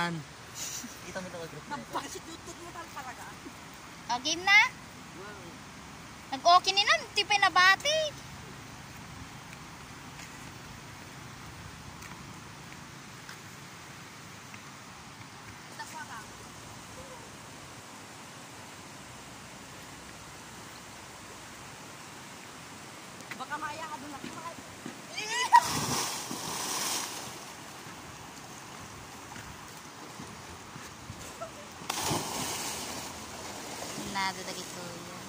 yan. Kita mo ito ka-group. Nagpasit YouTube mo talaga. O, game na? Nag-okay nila, hindi pa nabati. Baka maya ka doon ako. Nada dagito.